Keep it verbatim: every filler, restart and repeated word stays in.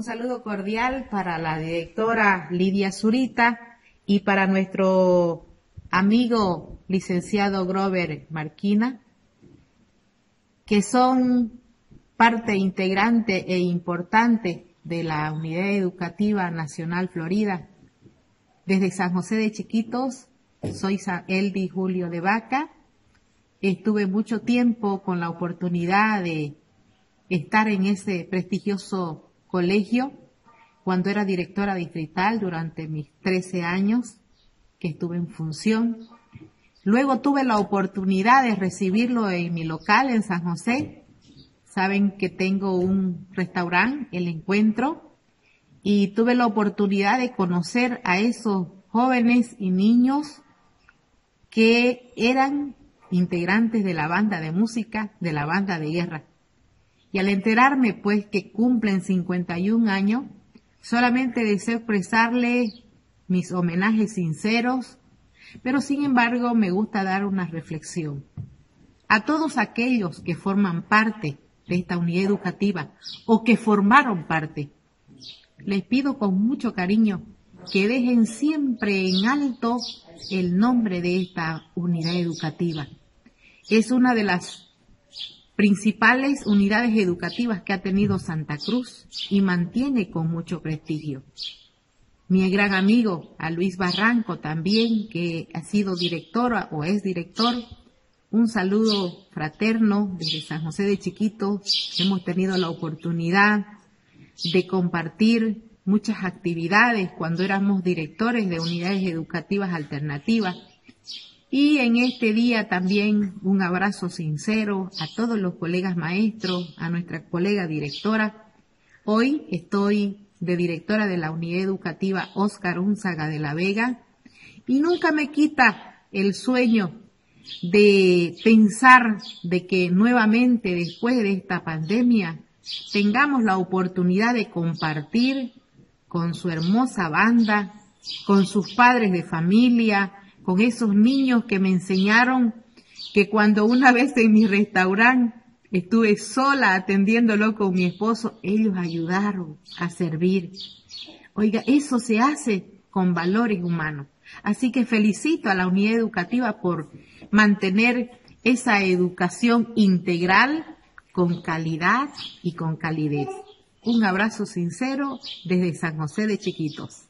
saludo cordial para la directora Lidia Zurita y para nuestro amigo licenciado Grover Marquina, que son parte integrante e importante de la Unidad Educativa Nacional Florida. Desde San José de Chiquitos, soy Eldi Julio de Vaca. Estuve mucho tiempo con la oportunidad de estar en ese prestigioso colegio cuando era directora distrital durante mis trece años que estuve en función. Luego tuve la oportunidad de recibirlo en mi local en San José. Saben que tengo un restaurante, El Encuentro, y tuve la oportunidad de conocer a esos jóvenes y niños que eran integrantes de la banda de música, de la banda de guerra. Y al enterarme, pues, que cumplen cincuenta y un años, solamente deseo expresarle mis homenajes sinceros, pero sin embargo me gusta dar una reflexión. A todos aquellos que forman parte de esta unidad educativa o que formaron parte, les pido con mucho cariño que dejen siempre en alto el nombre de esta unidad educativa. Es una de las principales unidades educativas que ha tenido Santa Cruz y mantiene con mucho prestigio. Mi gran amigo, a Luis Barranco también, que ha sido directora o es director, un saludo fraterno desde San José de Chiquitos. Hemos tenido la oportunidad de compartir muchas actividades cuando éramos directores de unidades educativas alternativas. Y en este día también un abrazo sincero a todos los colegas maestros, a nuestra colega directora. Hoy estoy de directora de la unidad educativa Óscar Únzaga de la Vega y nunca me quita el sueño de pensar de que nuevamente después de esta pandemia tengamos la oportunidad de compartir con su hermosa banda, con sus padres de familia, con esos niños que me enseñaron que cuando una vez en mi restaurante estuve sola atendiéndolo con mi esposo, ellos ayudaron a servir. Oiga, eso se hace con valores humanos. Así que felicito a la unidad educativa por mantener esa educación integral con calidad y con calidez. Un abrazo sincero desde San José de Chiquitos.